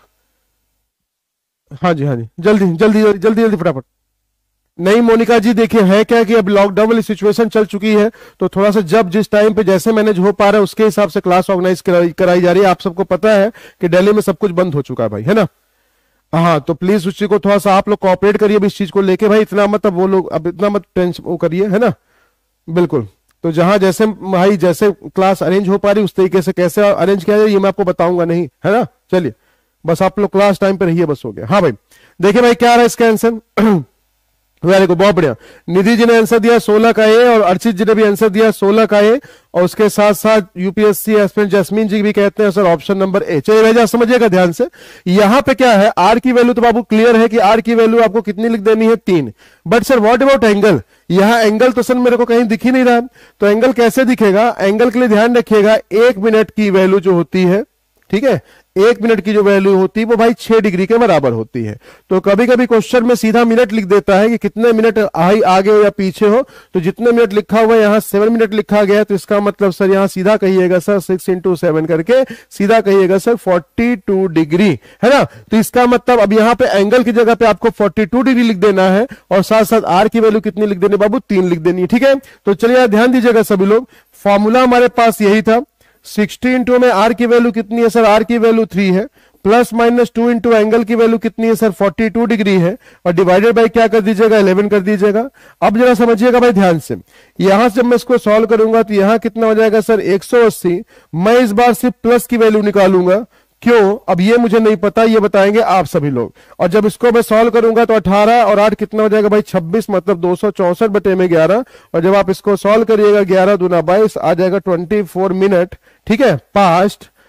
हाँ जी हाँ जी, जल्दी जल्दी जल्दी जल्दी फटाफट। नहीं मोनिका जी देखिए है क्या कि अब लॉकडाउन वाली सिचुएशन चल चुकी है, तो थोड़ा सा जब जिस टाइम पे जैसे मैनेज हो पा रहा है उसके हिसाब से क्लास ऑर्गेनाइज कराई, कराई जा रही है। आप सबको पता है कि दिल्ली में सब कुछ बंद हो चुका है भाई, है ना। हाँ तो प्लीज उस चीज को थोड़ा सा आप लोग कोऑपरेट करिए इस चीज को लेके भाई, इतना मत अब वो लोग अब इतना मत टेंशन वो करिए, है ना, बिल्कुल। तो जहां जैसे भाई जैसे क्लास अरेंज हो पा रही उस तरीके से कैसे अरेंज किया जाए ये मैं आपको बताऊंगा नहीं, है ना। चलिए बस आप लोग क्लास टाइम पे रहिए, बस हो गया। हाँ भाई देखिए भाई क्या आ रहा है इसका आंसर, वेरी गुड, बहुत बढ़िया। निधि जी ने आंसर दिया सोलह का ए, और अर्चित जी ने भी आंसर दिया सोलह का ए, और उसके साथ साथ यूपीएससी एस्पिरेंट जैस्मीन जी भी कहते हैं सर ऑप्शन नंबर ए। चलिए भैया समझिएगा ध्यान से, यहां पे क्या है, आर की वैल्यू तो बाबू क्लियर है कि आर की वैल्यू आपको कितनी लिख देनी है, तीन। But sir what about angle, यहां एंगल तो सर मेरे को कहीं दिख ही नहीं रहा, तो एंगल कैसे दिखेगा, एंगल के लिए ध्यान रखिएगा एक मिनट की वैल्यू जो होती है, ठीक है, एक मिनट की जो वैल्यू होती है वो भाई छह डिग्री के बराबर होती है। तो कभी कभी क्वेश्चन में सीधा मिनट लिख देता है कि कितने मिनट आई आगे हो या पीछे हो, तो जितने मिनट लिखा हुआ है यहाँ सेवन मिनट लिखा गया है, तो इसका मतलब सर यहाँ सीधा कहिएगा सर सिक्स इंटू सेवन करके सीधा कहिएगा सर फोर्टी टू डिग्री, है ना। तो इसका मतलब अब यहाँ पे एंगल की जगह पे आपको फोर्टी टू डिग्री लिख देना है, और साथ साथ आर की वैल्यू कितनी लिख देनी बाबू, तीन लिख देनी है। ठीक है, तो चलिए ध्यान दीजिएगा सभी लोग, फॉर्मूला हमारे पास यही था, सिक्सटी इंटू में आर की वैल्यू कितनी है सर, आर की वैल्यू थ्री है, plus minus two into angle की वैल्यू कितनी है सर, फोर्टी टू डिग्री है, और डिवाइडेड बाय क्या कर दीजिएगा, इलेवन कर दीजिएगा। अब जरा समझिएगा भाई ध्यान से, यहां से जब मैं इसको सॉल्व करूंगा तो यहां कितना हो जाएगा सर एक सौ अस्सी, मैं इस बार सिर्फ प्लस की वैल्यू निकालूंगा, क्यों, अब ये मुझे नहीं पता, ये बताएंगे आप सभी लोग। और जब इसको मैं सॉल्व करूंगा तो अठारह और आठ कितना हो जाएगा भाई छब्बीस, मतलब दो सौ चौसठ बटे में ग्यारह, और जब आप इसको सॉल्व करिएगा ग्यारह दूना बाईस आ जाएगा ट्वेंटी फोर मिनट, ठीक है, पास्ट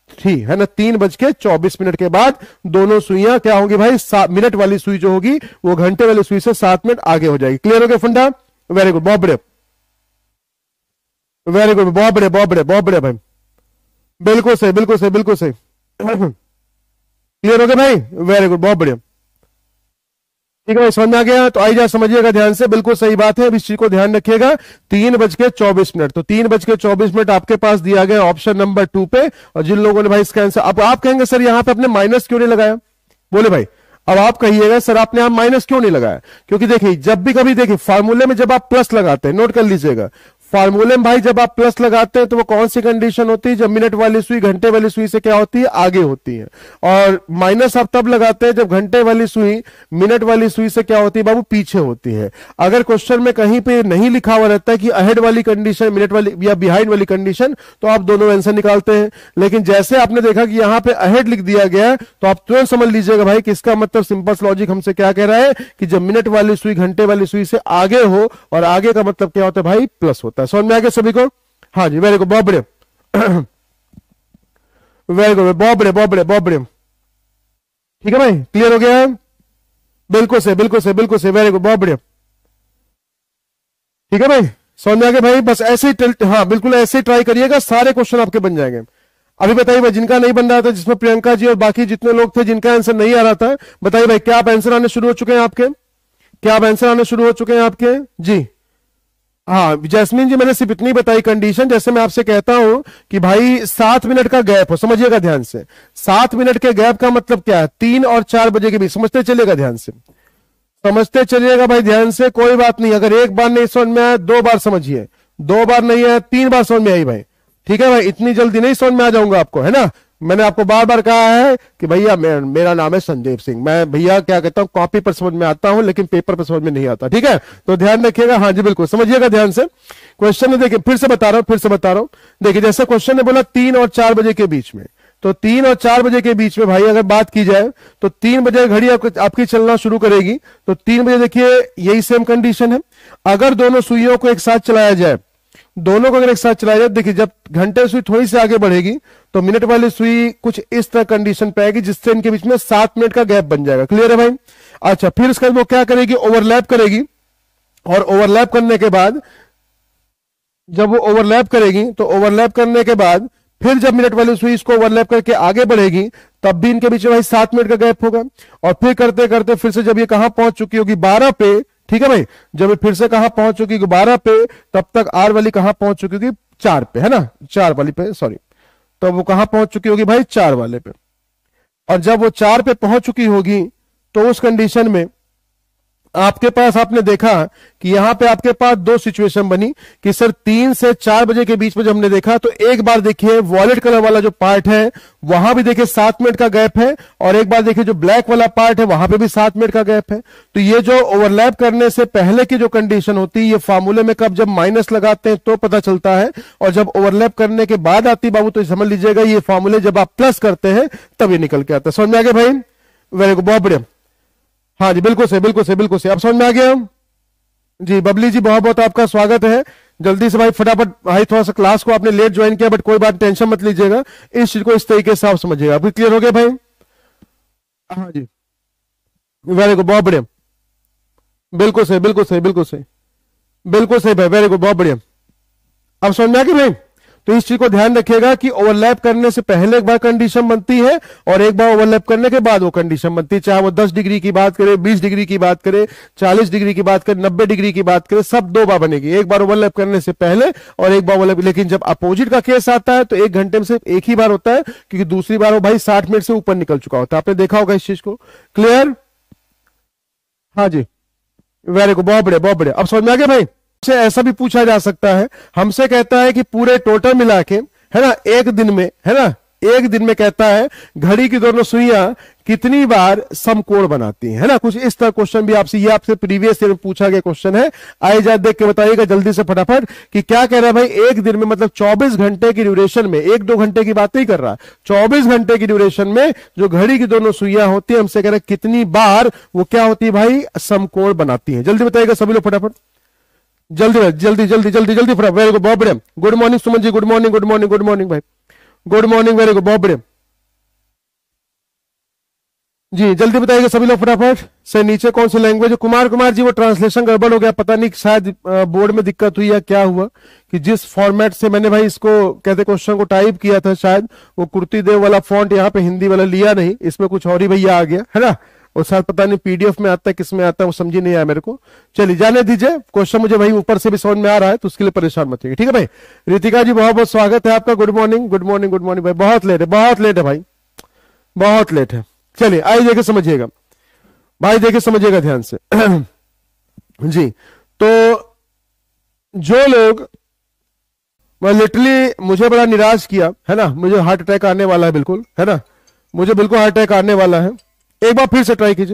थ्री, है ना, तीन बज के चौबीस मिनट के बाद दोनों सुइयां क्या होंगी भाई, सात मिनट वाली सुई जो होगी वो घंटे वाली सुई से सात मिनट आगे हो जाएगी। क्लियर हो गया फंडा? वेरी गुड, बहुत बढ़िया, वेरी गुड, बहुत बढ़िया, बहुत बढ़िया, बहुत बढ़िया भाई, बिल्कुल सही, बिल्कुल सही, बिल्कुल सही। क्लियर हो गया भाई, वेरी गुड, बहुत बढ़िया, ठीक है भाई, समझ में आ गया? तो आई जा समझिएगा ध्यान से, बिल्कुल सही बात है, अब इस चीज को ध्यान रखिएगा। तीन बज के चौबीस मिनट, तो तीन बज के चौबीस मिनट आपके पास दिया गया ऑप्शन नंबर टू पे। और जिन लोगों ने भाई इसका आंसर, अब आप कहेंगे सर यहां पे अपने माइनस क्यों नहीं लगाया, बोले भाई अब आप कहिएगा सर आपने आप माइनस क्यों नहीं लगाया, क्योंकि देखिए जब भी कभी देखिए फार्मूले में जब आप प्लस लगाते हैं, नोट कर लीजिएगा, फार्मूले में भाई जब आप प्लस लगाते हैं तो वो कौन सी कंडीशन होती है, जब मिनट वाली सुई घंटे वाली सुई से क्या होती है, आगे होती है। और माइनस आप तब लगाते हैं जब घंटे वाली सुई मिनट वाली सुई से क्या होती है बाबू, पीछे होती है। अगर क्वेश्चन में कहीं पे नहीं लिखा हुआ रहता है कि अहेड वाली कंडीशन, मिनट वाली या बिहाइंड वाली कंडीशन, तो आप दोनों आंसर निकालते हैं। लेकिन जैसे आपने देखा कि यहां पे अहेड लिख दिया गया, तो आप तुरंत समझ लीजिएगा भाई कि इसका मतलब सिंपल लॉजिक हमसे क्या कह रहा है कि जब मिनट वाली सुई घंटे वाली सुई से आगे हो, और आगे का मतलब क्या होता है भाई, प्लस होता है। समझ में आ गया सभी को? हाँ जी, वेरी गुड, बहुत बढ़िया, वेरी गुड, बहुत बढ़िया, बहुत बढ़िया, बहुत बढ़िया, ठीक है भाई, क्लियर हो गया? बिल्कुल से, बिल्कुल से, बिल्कुल से, वेरी गुड, बहुत बढ़िया, ठीक है भाई, समझ में आ गया भाई? बस ऐसे ही, हाँ बिल्कुल ऐसे ही ट्राई करिएगा, सारे क्वेश्चन आपके बन जाएंगे। अभी बताइए भाई, जिनका नहीं बन रहा था, जिसमें प्रियंका जी और बाकी जितने लोग थे जिनका आंसर नहीं आ रहा था, बताइए भाई क्या आप आंसर आने शुरू हो चुके हैं आपके, क्या आप आंसर आने शुरू हो चुके हैं आपके? जी हाँ जैस्मिन जी, मैंने सिर्फ इतनी बताई कंडीशन, जैसे मैं आपसे कहता हूं कि भाई सात मिनट का गैप हो, समझिएगा ध्यान से, सात मिनट के गैप का मतलब क्या है, तीन और चार बजे के बीच, समझते चलिएगा ध्यान से, समझते चलिएगा भाई ध्यान से, कोई बात नहीं, अगर एक बार नहीं समझ में आया दो बार समझिए, दो बार नहीं आया तीन बार समझ में आई भाई, ठीक है भाई, इतनी जल्दी नहीं समझ में आ जाऊंगा आपको, है ना। मैंने आपको बार बार कहा है कि भैया मेरा नाम है संदीप सिंह, मैं भैया क्या कहता हूं, कॉपी पर समझ में आता हूं लेकिन पेपर पर समझ में नहीं आता, ठीक है, तो ध्यान रखिएगा। हाँ जी बिल्कुल, समझिएगा ध्यान से। क्वेश्चन में देखिए, फिर से बता रहा हूं, फिर से बता रहा हूं, देखिए जैसे क्वेश्चन ने बोला तीन और चार बजे के बीच में, तो तीन और चार बजे के बीच में भाई अगर बात की जाए तो तीन बजे घड़ी आप, आपकी चलना शुरू करेगी, तो तीन बजे देखिए यही सेम कंडीशन है। अगर दोनों सुइयों को एक साथ चलाया जाए, दोनों को अगर एक साथ चलाया जाए, देखिए जब घंटे सुई थोड़ी सी आगे बढ़ेगी तो मिनट वाली सुई कुछ इस तरह कंडीशन पे आएगी जिससे इनके बीच में सात मिनट का गैप बन जाएगा। क्लियर है भाई? अच्छा, फिर इसके बाद वो क्या करेगी, ओवरलैप करेगी, और ओवरलैप करने के बाद जब वो ओवरलैप करेगी तो ओवरलैप करने के बाद फिर जब मिनट वाली सुई इसको ओवरलैप करके आगे बढ़ेगी तब भी इनके बीच में भाई सात मिनट का गैप होगा। और फिर करते करते फिर से जब ये कहां पहुंच चुकी होगी, बारह पे, ठीक है भाई, जब फिर से कहां पहुंच चुकी होगी बारह पे, तब तक आर वाली कहां पहुंच चुकी होगी, चार पे, है ना, चार वाली पे, सॉरी, तो वो कहां पहुंच चुकी होगी भाई, चार वाले पे। और जब वो चार पे पहुंच चुकी होगी तो उस कंडीशन में आपके पास, आपने देखा कि यहां पे आपके पास दो सिचुएशन बनी कि सर तीन से चार बजे के बीच में जब हमने देखा तो एक बार देखिए वॉयलेट कलर वाला जो पार्ट है वहां भी देखिए सात मिनट का गैप है, और एक बार देखिए जो ब्लैक वाला पार्ट है वहां पे भी सात मिनट का गैप है। तो ये जो ओवरलैप करने से पहले की जो कंडीशन होती है, ये फार्मूले में कब जब माइनस लगाते हैं तो पता चलता है, और जब ओवरलैप करने के बाद आती बाबू तो समझ लीजिएगा ये फार्मूले जब आप प्लस करते हैं तब ये निकल के आता है। समझ में आ गया भाई? वेरी गुड, बहुत बढ़िया, हाँ जी बिल्कुल से, बिल्कुल से, बिल्कुल से, अब समझ में आ गया जी। बबली जी बहुत बहुत आपका स्वागत है, जल्दी से भाई फटाफट भाई, थोड़ा सा क्लास को आपने लेट ज्वाइन किया बट कोई बात, टेंशन मत लीजिएगा, इस चीज को इस तरीके से आप समझिएगा। अभी क्लियर हो गया भाई? हाँ जी वेरी गुड, बहुत बढ़िया, बिल्कुल सही, बिल्कुल सही, बिल्कुल सही, बिल्कुल सही भाई, वेरी गुड, बहुत बढ़िया, अब समझ में आ गया भाई? तो इस चीज को ध्यान रखिएगा कि ओवरलैप करने से पहले एक बार कंडीशन बनती है और एक बार ओवरलैप करने के बाद वो कंडीशन बनती है, चाहे वो दस डिग्री की बात करे, बीस डिग्री की बात करे, चालीस डिग्री की बात करे, नब्बे डिग्री की बात करे, सब दो बार बनेगी, एक बार ओवरलैप करने से पहले और एक बार ओवरलैप। लेकिन जब अपोजिट का केस आता है तो एक घंटे में सिर्फ एक ही बार होता है, क्योंकि दूसरी बार वो भाई साठ मिनट से ऊपर निकल चुका होता है। आपने देखा होगा इस चीज को। क्लियर? हाँ जी वेरी गुड, बहुत बढ़िया, बहुत बढ़िया, अब समझ में आ गया भाई? से ऐसा भी पूछा जा सकता है, हमसे कहता है कि पूरे टोटल मिला के, है ना, एक दिन में, है ना, एक दिन में कहता है घड़ी की दोनों सुइयां कितनी बार समकोण बनाती हैं, है ना, कुछ इस तरह क्वेश्चन भी आपसे, ये आपसे प्रीवियस ईयर में पूछा गया क्वेश्चन है। आइए जा देख के बताइएगा जल्दी से फटाफट कि क्या कह रहा है भाई। एक दिन में मतलब चौबीस घंटे की ड्यूरेशन में, एक दो घंटे की बात नहीं कर रहा, चौबीस घंटे की ड्यूरेशन में जो घड़ी की दोनों सुइयां होती है, हमसे कह रहे हैं कितनी बार वो क्या होती है भाई, समकोण बनाती है। जल्दी बताइएगा सभी लोग फटाफट, जल्दी जल्दी जल्दी जल्दी जल्दी फटाफट। वेरी गुड, बहुत बढ़िया, good morning Suman ji, good morning, good morning, good morning भाई, गुड मॉर्निंग, वेरी गुड, बहुत बढ़िया जी। जल्दी बताइएगा सभी लोग फटाफट से। नीचे कौन सी लैंग्वेज है? कुमार कुमार जी वो ट्रांसलेशन गड़बड़ हो गया, पता नहीं शायद बोर्ड में दिक्कत हुई या क्या हुआ कि जिस फॉर्मेट से मैंने भाई इसको कहते क्वेश्चन को टाइप किया था, शायद वो कुर्ती देव वाला फॉन्ट यहाँ पे हिंदी वाला लिया नहीं, इसमें कुछ और ही भैया आ गया है ना। और शायद पता नहीं पीडीएफ में आता है किस में आता है, वो समझी नहीं आया मेरे को। चलिए जाने दीजिए, क्वेश्चन मुझे भाई ऊपर से भी समझ में आ रहा है, तो उसके लिए परेशान मत होइए, ठीक है भाई। रितिका जी बहुत बहुत स्वागत है आपका, good morning good morning good morning भाई। बहुत लेट है, बहुत लेट है भाई, बहुत लेट है। चलिए आइए देखिए समझिएगा भाई, देखिए समझिएगा ध्यान से जी। तो जो लोग लिटरली मुझे बड़ा निराश किया है ना, मुझे हार्ट अटैक आने वाला है बिल्कुल, है ना, मुझे बिल्कुल हार्ट अटैक आने वाला है। एक बार फिर से ट्राई कीजिए।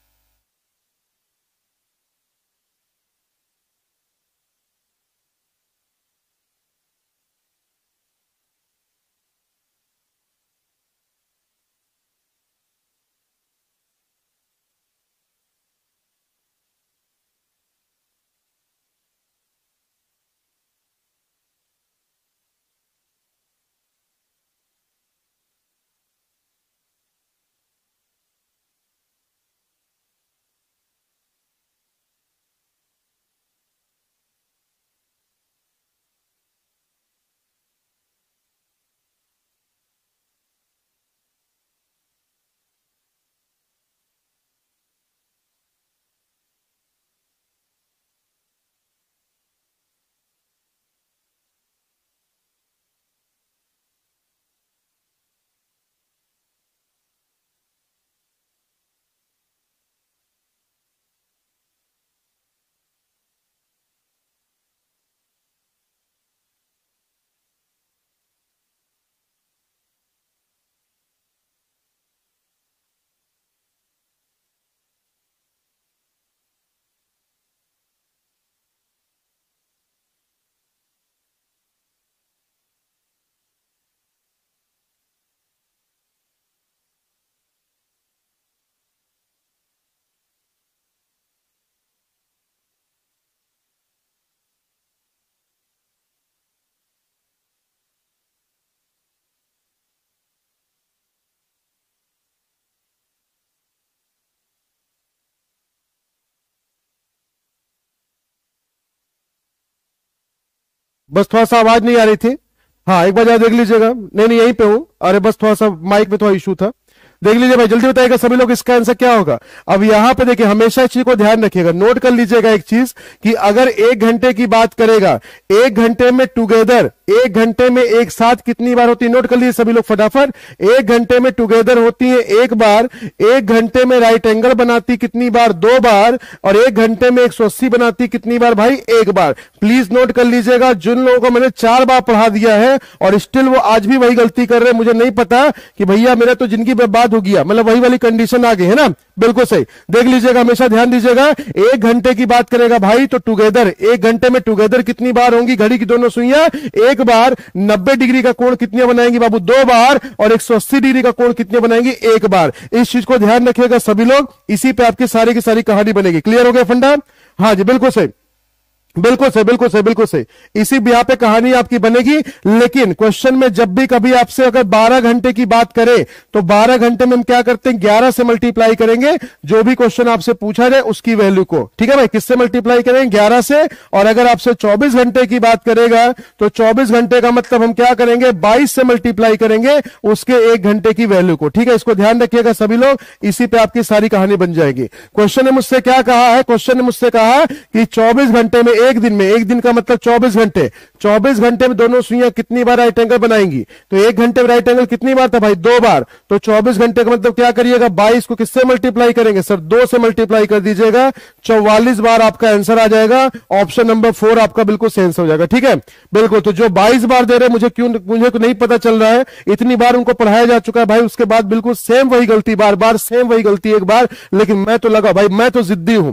बस थोड़ा सा आवाज नहीं आ रही थी, हाँ एक बार जरा देख लीजिएगा। नहीं नहीं यहीं पे हूं, अरे बस थोड़ा सा माइक में थोड़ा इशू था। देख लीजिए भाई, जल्दी बताइएगा सभी लोग इसका आंसर क्या होगा। अब यहां पे देखिए, हमेशा इस चीज को ध्यान रखिएगा, नोट कर लीजिएगा एक चीज कि अगर एक घंटे की बात करेगा, एक घंटे में टुगेदर, एक घंटे में एक साथ कितनी बार होती है, नोट कर लीजिए सभी लोग फटाफट। एक घंटे में टुगेदर होती है एक बार, एक घंटे में राइट एंगल बनाती कितनी बार, दो बार, और एक घंटे में एक सौ अस्सी बनाती कितनी बार भाई, एक बार। प्लीज नोट कर लीजिएगा, जिन लोगों को मैंने चार बार पढ़ा दिया है और स्टिल वो आज भी वही गलती कर रहे हैं, मुझे नहीं पता कि भैया मेरा तो जिंदगी बर्बाद हो गया, मतलब वही वाली कंडीशन आ गई है ना। बिल्कुल सही, देख लीजिएगा, हमेशा ध्यान दीजिएगा। एक घंटे की बात करेगा भाई तो टुगेदर, एक घंटे में टुगेदर कितनी बार होंगी, घड़ी की दोनों सुइयां एक बार। नब्बे डिग्री का कोण कितने बनाएंगी बाबू, दो बार। और एक सौ अस्सी डिग्री का कोण कितने बनाएंगी, एक बार। इस चीज को ध्यान रखिएगा सभी लोग, इसी पे आपकी सारी की सारी कहानी बनेगी। क्लियर हो गया फंडा? हाँ जी बिल्कुल सही, बिल्कुल सही, बिल्कुल सही, बिल्कुल सही, इसी यहाँ पे कहानी आपकी बनेगी। लेकिन क्वेश्चन में जब भी कभी आपसे अगर बारह घंटे की बात करें तो बारह घंटे में हम क्या करते हैं, ग्यारह से मल्टीप्लाई करेंगे जो भी क्वेश्चन आपसे पूछा जाए उसकी वैल्यू को, ठीक है भाई। किससे मल्टीप्लाई करेंगे, ग्यारह से। और अगर आपसे चौबीस घंटे की बात करेगा तो चौबीस घंटे का मतलब हम क्या करेंगे, बाईस से मल्टीप्लाई करेंगे उसके एक घंटे की वैल्यू को, ठीक है। इसको ध्यान रखिएगा सभी लोग, इसी पे आपकी सारी कहानी बन जाएगी। क्वेश्चन ने मुझसे क्या कहा है, क्वेश्चन ने मुझसे कहा कि चौबीस घंटे में, एक दिन में, एक दिन का मतलब चौबीस घंटे, चौबीस घंटे में दोनों सुइयां कितनी बार राइट एंगल बनाएंगी। तो एक घंटे में राइट एंगल कितनी बार था भाई, दो बार। तो चौबीस घंटे का मतलब क्या करिएगा, बाईस को किससे मल्टीप्लाई करेंगे सर, दो से मल्टीप्लाई कर दीजिएगा, चौवालीस बार आपका आंसर आ जाएगा। ऑप्शन नंबर फोर आपका बिल्कुल सही आंसर हो जाएगा, ठीक है। बिल्कुल, तो जो बाईस बार दे रहे मुझे क्यों, मुझे नहीं पता चल रहा है, इतनी बार उनको पढ़ाया जा चुका है भाई, उसके बाद बिल्कुल सेम वही गलती, बार बार सेम वही गलती एक बार। लेकिन मैं तो लगा भाई, मैं तो जिद्दी हूं,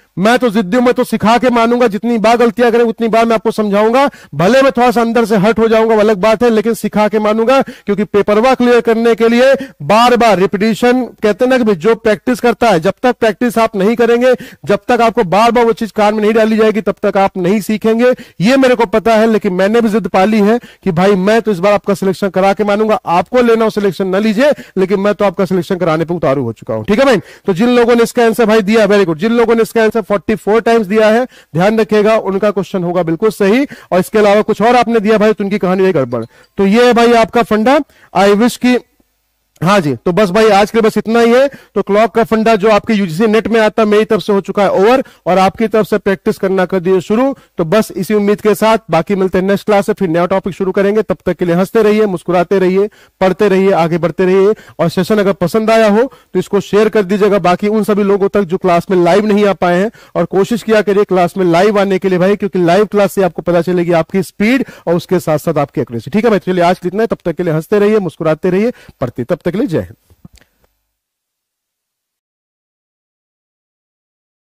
मैं तो जिद्दी हूं, मैं तो सिखा के मानूंगा, जितनी बार गलतियां करें उतनी बार मैं आपको समझाऊंगा, भले मैं थोड़ा सा अंदर से हट हो जाऊंगा अलग बात है, लेकिन सिखा के मानूंगा, क्योंकि पेपरवा क्लियर करने के लिए बार बार रिपीटिशन, कहते हैं ना कि जो प्रैक्टिस करता है, जब तक प्रैक्टिस आप नहीं करेंगे, जब तक आपको बार बार वो चीज कान में नहीं डाली जाएगी, तब तक आप नहीं सीखेंगे, ये मेरे को पता है। लेकिन मैंने भी जिद पाली है कि भाई मैं तो इस बार आपका सिलेक्शन करा के मानूंगा, आपको लेना हो सिलेक्शन न लीजिए, लेकिन मैं तो आपका सिलेक्शन कराने पर उतारू हो चुका हूं। ठीक है भाई, तो जिन लोगों ने इसका आंसर भाई दिया, वेरी गुड, जिन लोगों ने इसका आंसर चौवालीस टाइम्स दिया है, ध्यान रखिएगा उनका क्वेश्चन होगा बिल्कुल सही, और इसके अलावा कुछ और आपने दिया भाई तो उनकी कहानी है गड़बड़। तो ये है भाई आपका फंडा। आई विश की, हाँ जी, तो बस भाई आज के बस इतना ही है। तो क्लॉक का फंडा जो आपके यूजीसी नेट में आता मेरी तरफ से हो चुका है ओवर, और आपकी तरफ से प्रैक्टिस करना कर दिए शुरू। तो बस इसी उम्मीद के साथ बाकी मिलते हैं नेक्स्ट क्लास से, फिर नया टॉपिक शुरू करेंगे। तब तक के लिए हंसते रहिए, मुस्कुराते रहिए, पढ़ते रहिए, आगे बढ़ते रहिए। और सेशन अगर पसंद आया हो तो इसको शेयर कर दीजिएगा बाकी उन सभी लोगों तक जो क्लास में लाइव नहीं आ पाए हैं, और कोशिश किया करिए क्लास में लाइव आने के लिए भाई, क्योंकि लाइव क्लास से आपको पता चलेगी आपकी स्पीड और उसके साथ साथ आपकी एक्यूरेसी। ठीक है भाई, चलिए आज कितना है, तब तक के लिए हंसते रहिए, मुस्कुराते रहिए, पढ़ते, तब तक के लिए जय हिंद।